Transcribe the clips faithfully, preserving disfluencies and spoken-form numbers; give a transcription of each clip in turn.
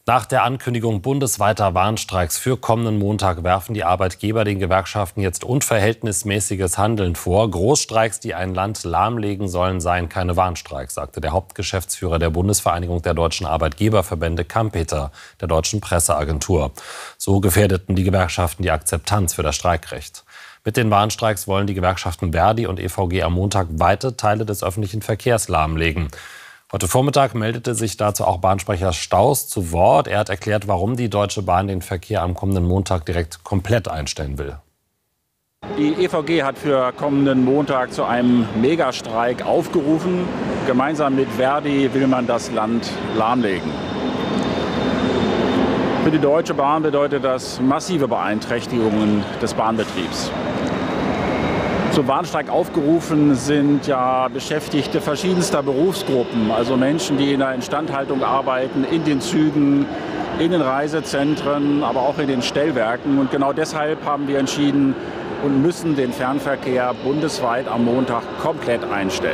Nach der Ankündigung bundesweiter Warnstreiks für kommenden Montag werfen die Arbeitgeber den Gewerkschaften jetzt unverhältnismäßiges Handeln vor. Großstreiks, die ein Land lahmlegen sollen, seien keine Warnstreiks, sagte der Hauptgeschäftsführer der Bundesvereinigung der deutschen Arbeitgeberverbände Kampeter, der deutschen Presseagentur. So gefährdeten die Gewerkschaften die Akzeptanz für das Streikrecht. Mit den Warnstreiks wollen die Gewerkschaften Verdi und E V G am Montag weite Teile des öffentlichen Verkehrs lahmlegen. Heute Vormittag meldete sich dazu auch Bahnsprecher Staus zu Wort. Er hat erklärt, warum die Deutsche Bahn den Verkehr am kommenden Montag direkt komplett einstellen will. Die E V G hat für kommenden Montag zu einem Megastreik aufgerufen. Gemeinsam mit Verdi will man das Land lahmlegen. Für die Deutsche Bahn bedeutet das massive Beeinträchtigungen des Bahnbetriebs. Zum Warnstreik aufgerufen sind ja Beschäftigte verschiedenster Berufsgruppen, also Menschen, die in der Instandhaltung arbeiten, in den Zügen, in den Reisezentren, aber auch in den Stellwerken. Und genau deshalb haben wir entschieden und müssen den Fernverkehr bundesweit am Montag komplett einstellen.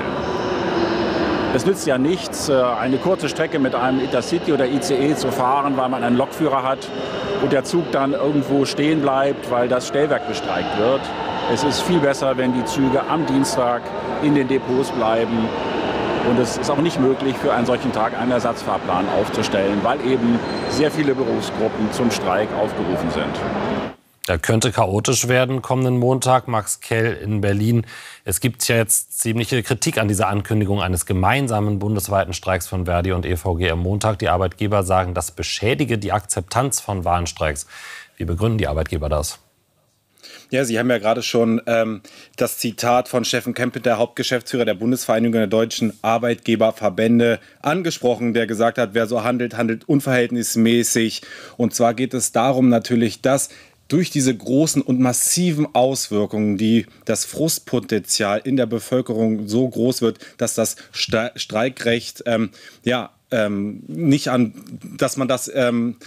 Es nützt ja nichts, eine kurze Strecke mit einem Intercity oder I C E zu fahren, weil man einen Lokführer hat und der Zug dann irgendwo stehen bleibt, weil das Stellwerk bestreikt wird. Es ist viel besser, wenn die Züge am Dienstag in den Depots bleiben. Und es ist auch nicht möglich, für einen solchen Tag einen Ersatzfahrplan aufzustellen, weil eben sehr viele Berufsgruppen zum Streik aufgerufen sind. Der könnte chaotisch werden kommenden Montag. Max Kell in Berlin. Es gibt ja jetzt ziemliche Kritik an dieser Ankündigung eines gemeinsamen bundesweiten Streiks von Verdi und E V G am Montag. Die Arbeitgeber sagen, das beschädige die Akzeptanz von Warnstreiks. Wie begründen die Arbeitgeber das? Ja, Sie haben ja gerade schon ähm, das Zitat von Steffen Kempit, der Hauptgeschäftsführer der Bundesvereinigung der deutschen Arbeitgeberverbände, angesprochen, der gesagt hat, wer so handelt, handelt unverhältnismäßig. Und zwar geht es darum natürlich, dass durch diese großen und massiven Auswirkungen, die das Frustpotenzial in der Bevölkerung so groß wird, dass das Streikrecht ähm, ja ähm, nicht an, dass man das ähm,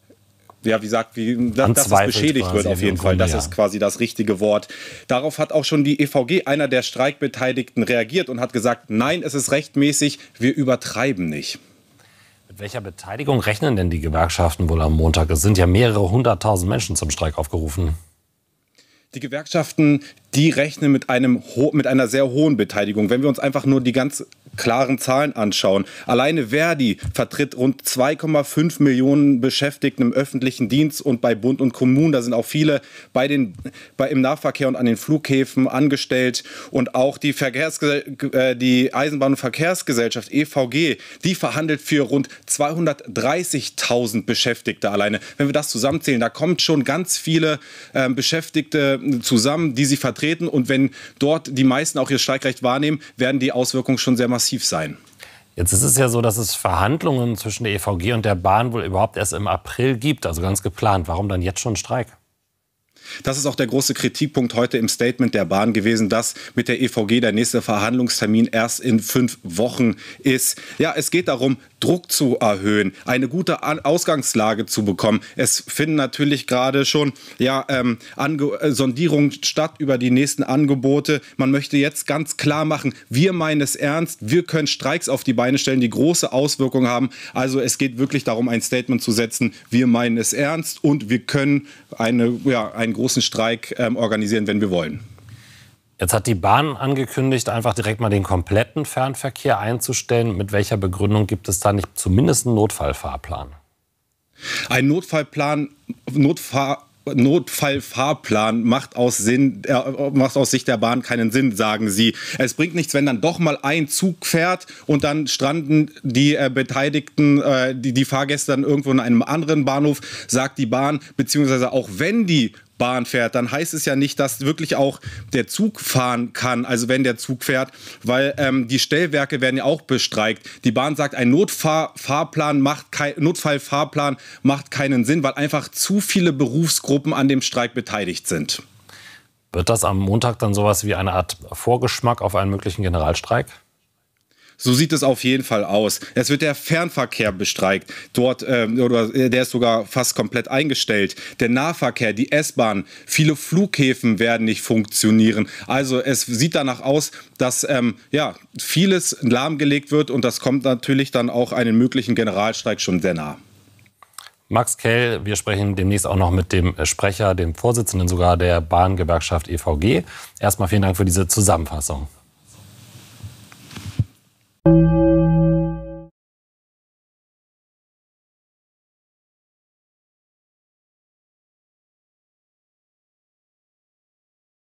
ja, wie sagt, wie, dass, dass es beschädigt wird auf jeden Fall. Das ist quasi das richtige Wort. Darauf hat auch schon die E V G, einer der Streikbeteiligten, reagiert und hat gesagt, nein, es ist rechtmäßig, wir übertreiben nicht. Mit welcher Beteiligung rechnen denn die Gewerkschaften wohl am Montag? Es sind ja mehrere hunderttausend Menschen zum Streik aufgerufen. Die Gewerkschaften, die rechnen mit, einem, mit einer sehr hohen Beteiligung. Wenn wir uns einfach nur die ganz klaren Zahlen anschauen. Alleine Verdi vertritt rund zwei Komma fünf Millionen Beschäftigten im öffentlichen Dienst und bei Bund und Kommunen. Da sind auch viele bei den, bei, im Nahverkehr und an den Flughäfen angestellt. Und auch die, Verkehrsge äh, die Eisenbahn- und Verkehrsgesellschaft E V G, die verhandelt für rund zweihundertdreißigtausend Beschäftigte alleine. Wenn wir das zusammenzählen, da kommt schon ganz viele äh, Beschäftigte zusammen, die sie vertreten. Und wenn dort die meisten auch ihr Streikrecht wahrnehmen, werden die Auswirkungen schon sehr massiv sein. Jetzt ist es ja so, dass es Verhandlungen zwischen der E V G und der Bahn wohl überhaupt erst im April gibt, also ganz geplant. Warum dann jetzt schon Streik? Das ist auch der große Kritikpunkt heute im Statement der Bahn gewesen, dass mit der E V G der nächste Verhandlungstermin erst in fünf Wochen ist. Ja, es geht darum, Druck zu erhöhen, eine gute Ausgangslage zu bekommen. Es finden natürlich gerade schon ja, ähm, Sondierungen statt über die nächsten Angebote. Man möchte jetzt ganz klar machen, wir meinen es ernst, wir können Streiks auf die Beine stellen, die große Auswirkungen haben. Also es geht wirklich darum, ein Statement zu setzen, wir meinen es ernst und wir können eine, ja, einen großen Streik ähm, organisieren, wenn wir wollen. Jetzt hat die Bahn angekündigt, einfach direkt mal den kompletten Fernverkehr einzustellen. Mit welcher Begründung gibt es da nicht zumindest einen Notfallfahrplan? Ein Notfallplan, Notfahr Notfallfahrplan macht aus, Sinn, äh, macht aus Sicht der Bahn keinen Sinn, sagen sie. Es bringt nichts, wenn dann doch mal ein Zug fährt und dann stranden die äh, Beteiligten, äh, die, die Fahrgäste dann irgendwo in einem anderen Bahnhof, sagt die Bahn, beziehungsweise auch wenn die Bahn fährt, dann heißt es ja nicht, dass wirklich auch der Zug fahren kann, also wenn der Zug fährt, weil ähm, die Stellwerke werden ja auch bestreikt. Die Bahn sagt, ein Notfahrplan macht kein, Notfallfahrplan macht keinen Sinn, weil einfach zu viele Berufsgruppen an dem Streik beteiligt sind. Wird das am Montag dann sowas wie eine Art Vorgeschmack auf einen möglichen Generalstreik? So sieht es auf jeden Fall aus. Es wird der Fernverkehr bestreikt. Dort, äh, oder der ist sogar fast komplett eingestellt. Der Nahverkehr, die S-Bahn, viele Flughäfen werden nicht funktionieren. Also es sieht danach aus, dass ähm, ja, vieles lahmgelegt wird und das kommt natürlich dann auch einem möglichen Generalstreik schon sehr nah. Max Kell, wir sprechen demnächst auch noch mit dem Sprecher, dem Vorsitzenden sogar der Bahngewerkschaft E V G. Erstmal vielen Dank für diese Zusammenfassung.